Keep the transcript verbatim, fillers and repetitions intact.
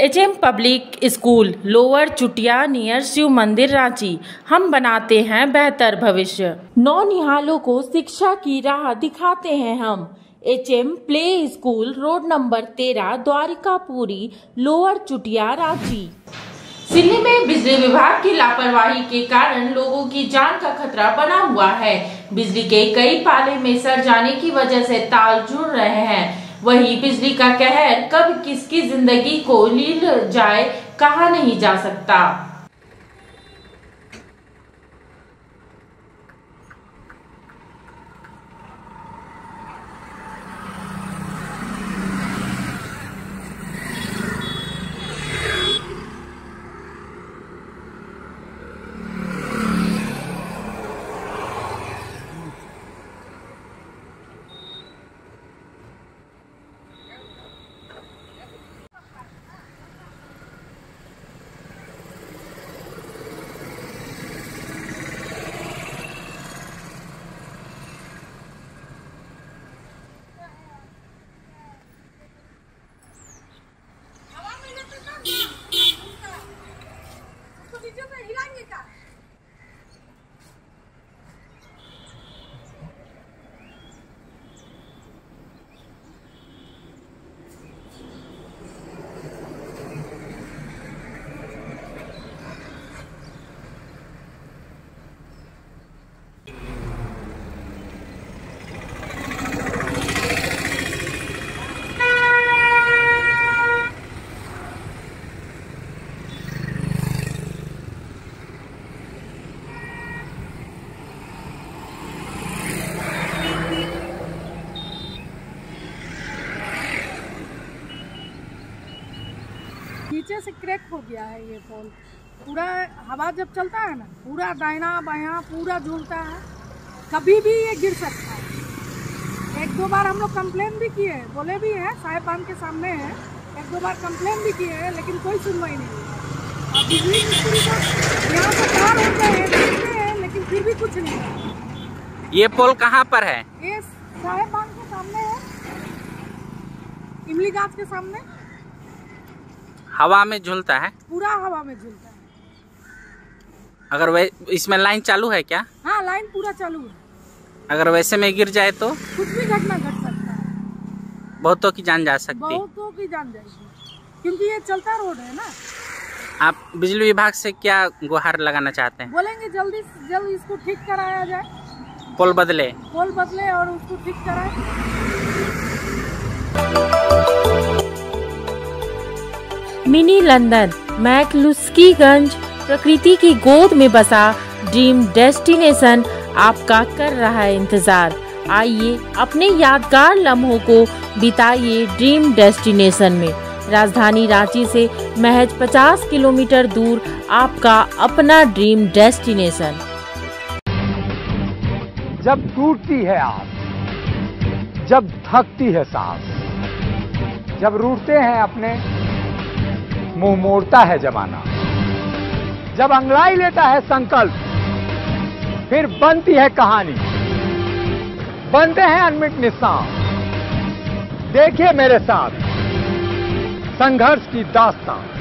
H M public school lower Chutia near Shiv Mandir Ranchi. हम बनाते हैं बेहतर भविष्य। नौनिहालों को शिक्षा की राह दिखाते हैं हम। H M play school road number तेरह द्वारिकापुरी लोअर चुटिया रांची। सिल्ली में बिजली विभाग की लापरवाही के कारण लोगों की जान का खतरा बना हुआ है। बिजली के कई पाले में सड़ जाने की वजह से तार जुड़ रहे हैं। वही बिजली का कहर कब किसकी जिंदगी को लील जाए कहा नहीं जा सकता। नीचे से क्रैक हो गया है ये पोल। पूरा हवा जब चलता है ना, पूरा दाहिना बायां पूरा झूलता है, कभी भी ये गिर सकता है। एक दो बार हम लोग कंप्लेन भी किए, बोले भी हैं, साहिबान के सामने है, एक दो बार कंप्लेन भी किए हैं, लेकिन कोई सुनवाई नहीं हुई। बिजली मिस्त्री को यहाँ से तार होते हैं, देखते हैं, लेकिन फिर भी कुछ नहीं है। ये पोल कहाँ पर है? ये साहिबान के सामने है, इमली गाछ के सामने। हवा में झूलता है, पूरा हवा में झूलता है। अगर वै इसमें लाइन चालू है क्या? हाँ, लाइन पूरा चालू है। अगर वैसे में गिर जाए तो कुछ भी घटना घट सकता है। बहुतों की जान जा सकती है। बहुतों की जान जाएगी, क्योंकि ये चलता रोड है ना। आप बिजली विभाग से क्या गुहार लगाना चाहते हैं? बोलेंगे जल्दी से जल्द इसको ठीक कराया जाए, पोल बदले पोल बदले और उसको ठीक कराए। मिनी लंदन मैक्लुस्कीगंज प्रकृति की गोद में बसा ड्रीम डेस्टिनेशन आपका कर रहा है इंतजार। आइए अपने यादगार लम्हों को बिताइए ड्रीम डेस्टिनेशन में। राजधानी रांची से महज पचास किलोमीटर दूर आपका अपना ड्रीम डेस्टिनेशन। जब टूटती है आस, जब थकती है सांस, जब रूठते हैं अपने मुंह मोड़ता है जमाना, जब अंगड़ाई लेता है संकल्प, फिर बनती है कहानी, बनते हैं अनमिट निशान। देखिए मेरे साथ संघर्ष की दास्तान।